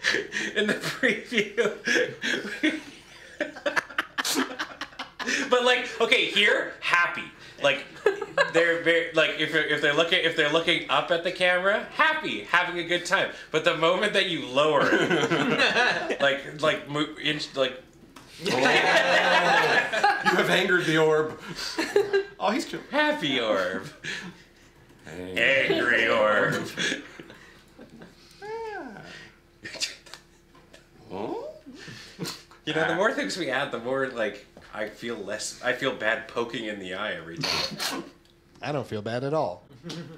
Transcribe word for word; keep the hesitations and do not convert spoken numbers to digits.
in the preview. But like, okay, here, happy. Like, they're very like if they're, if they're looking if they're looking up at the camera, happy, having a good time. But the moment that you lower it, like like inch like. Oh, you have angered the orb. Oh, he's chill. Happy orb. Angry orb. Oh? You know, the more things we add, the more like I feel less. I feel bad poking in the eye every time. I don't feel bad at all.